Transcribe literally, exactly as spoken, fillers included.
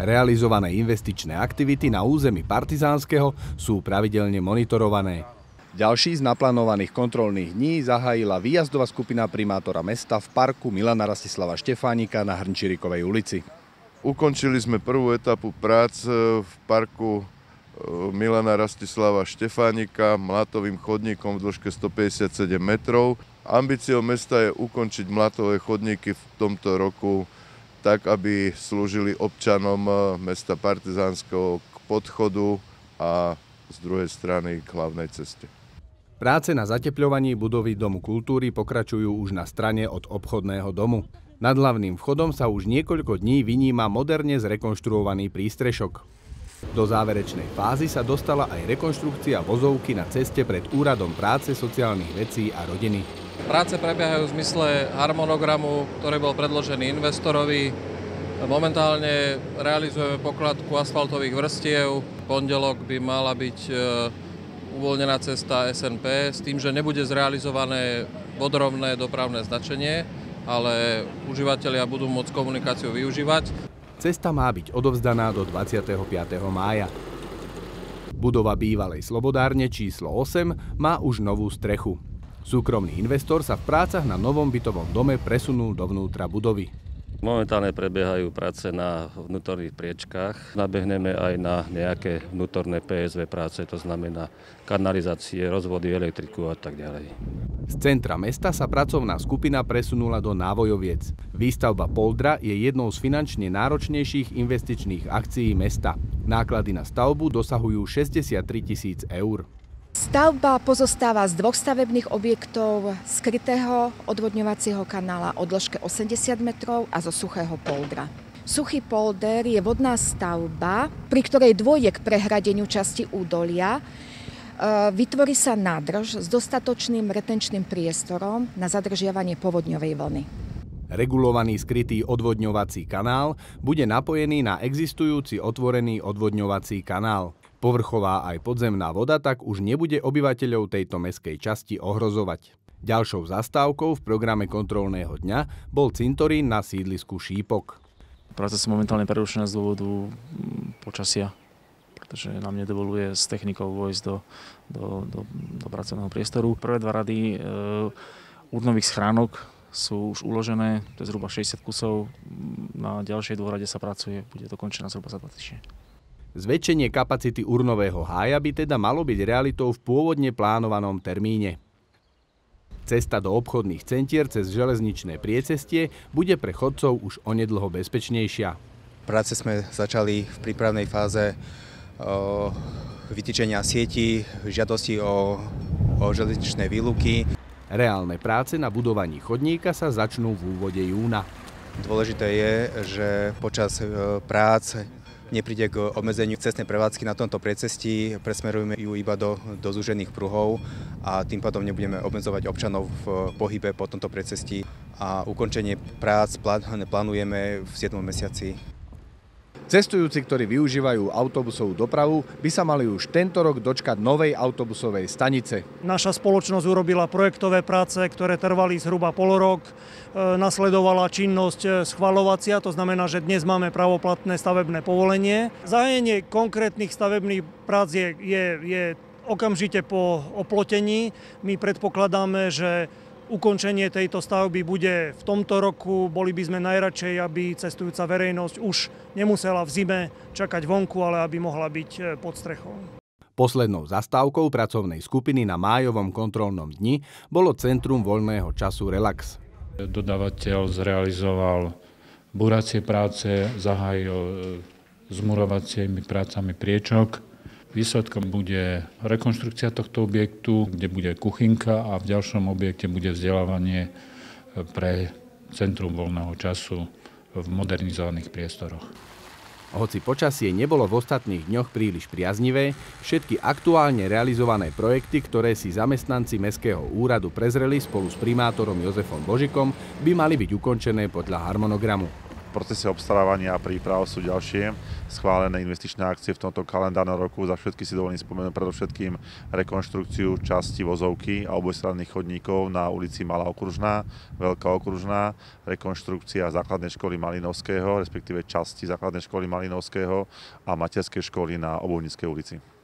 Realizované investičné aktivity na území Partizánskeho sú pravidelne monitorované. Ďalší z naplánovaných kontrolných dní zahájila výjazdová skupina primátora mesta v parku Milana Rastislava Štefánika na Hrnčírikovej ulici. Ukončili sme prvú etapu prác v parku Milana Rastislava Štefánika mlátovým chodníkom v dĺžke stopäťdesiatsedem metrov. Ambíciou mesta je ukončiť mlátové chodníky v tomto roku tak, aby slúžili občanom mesta Partizánskeho k podchodu a z druhej strany k hlavnej ceste. Práce na zatepľovaní budovy Domu kultúry pokračujú už na strane od obchodného domu. Nad hlavným vchodom sa už niekoľko dní vyníma moderne zrekonštruovaný prístrešok. Do záverečnej fázy sa dostala aj rekonštrukcia vozovky na ceste pred Úradom práce, sociálnych vecí a rodiny. Práce prebiehajú v zmysle harmonogramu, ktorý bol predložený investorovi. Momentálne realizujeme pokladku asfaltových vrstiev. V pondelok by mala byť uvoľnená cesta es en pé s tým, že nebude zrealizované vodorovné dopravné značenie, ale užívateľia budú môcť komunikáciu využívať. Cesta má byť odovzdaná do dvadsiateho piateho mája. Budova bývalej Slobodárne číslo osem má už novú strechu. Súkromný investor sa v prácach na novom bytovom dome presunul dovnútra budovy. Momentálne prebiehajú práce na vnútorných priečkách. Nabehneme aj na nejaké vnútorné pé es vé práce, to znamená kanalizácie, rozvody, elektriku a tak ďalej. Z centra mesta sa pracovná skupina presunula do Návojoviec. Výstavba poldra je jednou z finančne náročnejších investičných akcií mesta. Náklady na stavbu dosahujú šesťdesiattri tisíc eur. Stavba pozostáva z dvoch stavebných objektov, skrytého odvodňovacieho kanála o dĺžke osemdesiat metrov a zo suchého poldra. Suchý polder je vodná stavba, pri ktorej dôjde k prehradeniu časti údolia. Vytvorí sa nádrž s dostatočným retenčným priestorom na zadržiavanie povodňovej vlny. Regulovaný skrytý odvodňovací kanál bude napojený na existujúci otvorený odvodňovací kanál. Povrchová aj podzemná voda tak už nebude obyvateľov tejto mestskej časti ohrozovať. Ďalšou zastávkou v programe kontrolného dňa bol cintorín na sídlisku Šípok. Práce sú momentálne prerušené z dôvodu počasia, pretože nám nedovoluje s technikou vojsť do, do, do, do pracovného priestoru. Prvé dva rady e, urnových schránok sú už uložené, to je zhruba šesťdesiat kusov. Na ďalšej dôrade sa pracuje, bude to končené zhruba za dva týždne. Zväčšenie kapacity urnového hája by teda malo byť realitou v pôvodne plánovanom termíne. Cesta do obchodných centier cez železničné priecestie bude pre chodcov už onedlho bezpečnejšia. Práce sme začali v prípravnej fáze o, vytýčenia sietí, žiadosti o, o železničné výluky. Reálne práce na budovaní chodníka sa začnú v úvode júna. Dôležité je, že počas prác nepríde k obmedzeniu cestnej prevádzky na tomto priecestí, presmerujeme ju iba do, do zúžených pruhov a tým pádom nebudeme obmedzovať občanov v pohybe po tomto priecestí a ukončenie prác plánujeme v siedmom mesiaci. Cestujúci, ktorí využívajú autobusovú dopravu, by sa mali už tento rok dočkať novej autobusovej stanice. Naša spoločnosť urobila projektové práce, ktoré trvali zhruba polorok. E, nasledovala činnosť schvaľovacia, to znamená, že dnes máme pravoplatné stavebné povolenie. Zahájenie konkrétnych stavebných prác je, je, je okamžite po oplotení. My predpokladáme, že ukončenie tejto stavby bude v tomto roku. Boli by sme najradšej, aby cestujúca verejnosť už nemusela v zime čakať vonku, ale aby mohla byť pod strechou. Poslednou zastávkou pracovnej skupiny na májovom kontrolnom dni bolo Centrum voľného času Relax. Dodávateľ zrealizoval buracie práce, zahájil zmurovacími prácami priečok. Výsledkom bude rekonštrukcia tohto objektu, kde bude kuchynka a v ďalšom objekte bude vzdelávanie pre Centrum voľného času v modernizovaných priestoroch. Hoci počasie nebolo v ostatných dňoch príliš priaznivé, všetky aktuálne realizované projekty, ktoré si zamestnanci Mestského úradu prezreli spolu s primátorom Jozefom Božikom, by mali byť ukončené podľa harmonogramu. procese obstarávania a príprav sú ďalšie schválené investičné akcie v tomto kalendárnom roku. Za všetky si dovolím spomenúť predovšetkým rekonštrukciu časti vozovky a obojstranných chodníkov na ulici Malá Okružná, Veľká Okružná, rekonštrukcia základnej školy Malinovského, respektíve časti základnej školy Malinovského a materskej školy na Obuvníckej ulici.